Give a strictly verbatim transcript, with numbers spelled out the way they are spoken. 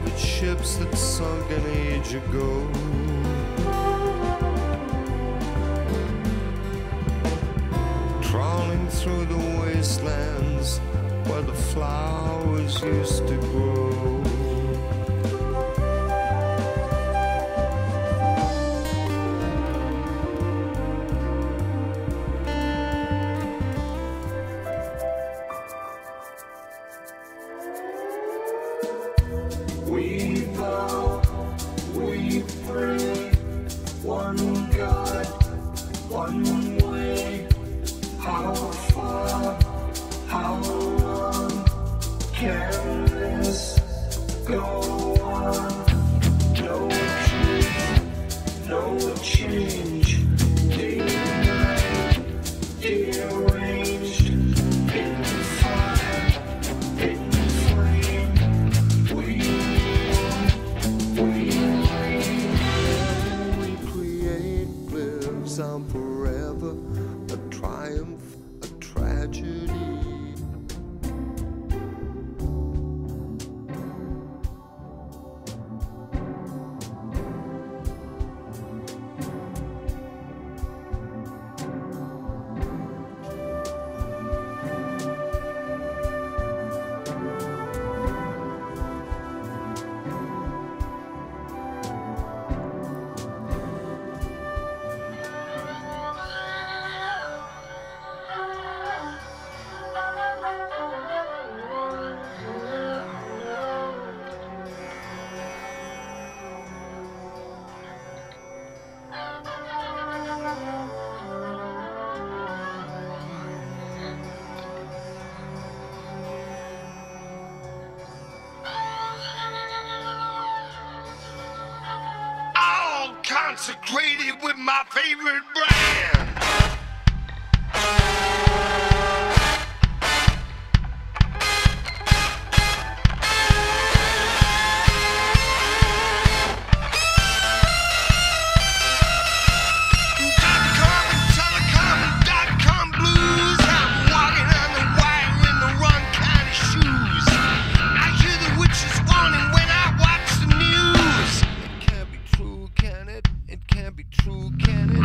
But ships that sunk an age ago, trawling through the wastelands where the flowers used to grow. We vow, we pray, one God, one way. How far, how long can this go on? No truth, no change, day and night, deranged, in fire, in flame. We, we reign. We create lives on forever, a triumph, a tragedy. Consecrated with my favorite brand. True, can it?